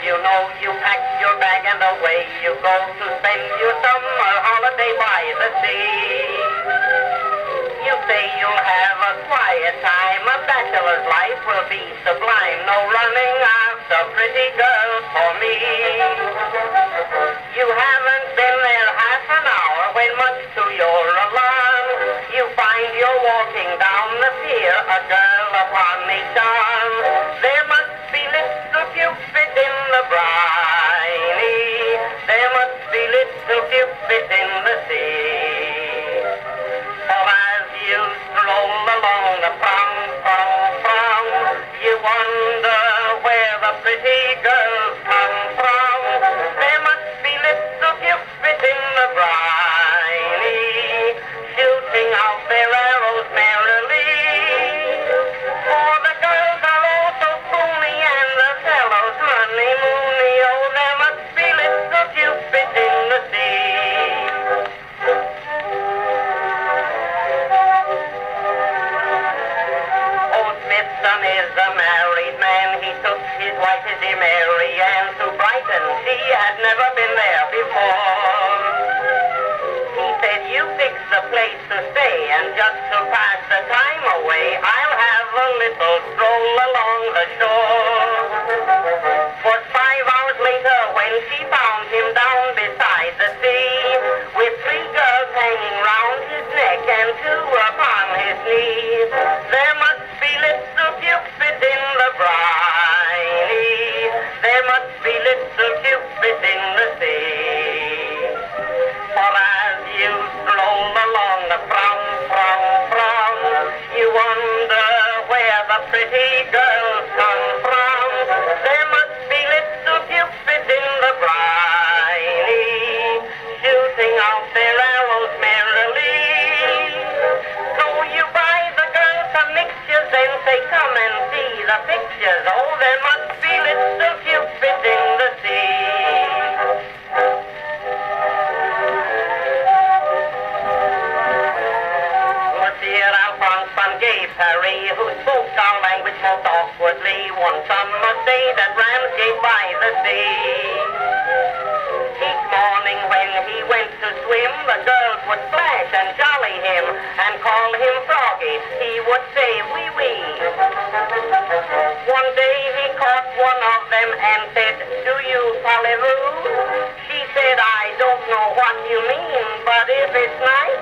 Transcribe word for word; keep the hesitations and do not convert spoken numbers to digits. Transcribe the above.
you know you pack your bag and away you go to spend your summer holiday by the sea. You say you'll have a quiet time, a bachelor's life will be sublime, no running after pretty girls for me. You haven't been there half an hour when much to your alarm, you find you're walking down the pier, a girl upon each arm. There must be little Cupid in the briny, there must be little Cupid in the sea. For as you stroll along the prom, prom, prom, you wonder where the pretty girls come from. There must be little Cupid in the briny, shooting out their arrows merrily. For the girls are all so spoony and the fellows honeymoony. Oh, there must be little Cupid in the sea. Old Smithson is a married man. He took his wife to Mary Ann to Brighton. She had never been there before. He said, you fix the place to stay, and just to pass the time away, I'll have a little stroll along the shore. For five hours later, when she found him down beside the sea, with three girls hanging round his neck and two upon his knees, there must be little Cupid in the briny, there must be little Cupid in the sea. For as you stroll along the prom, prom, prom, you wonder where the pretty girls come from. There must be little Cupid in the briny, shooting out their arrows merrily. So you buy the girls some mixtures and say, come and see the pictures. Oh, there must be little Cupid in the sea. Monsieur Alphonse Van Gay Paris, who spoke our language most awkwardly, one summer day that Ramsgate by the sea. Each morning when he went to swim, the girls would splash and jolly him and call him Froggy. He would say, wee wee. One day he caught one of them and said, do you parlez-vous? She said, I don't know what you mean, but if it's nice,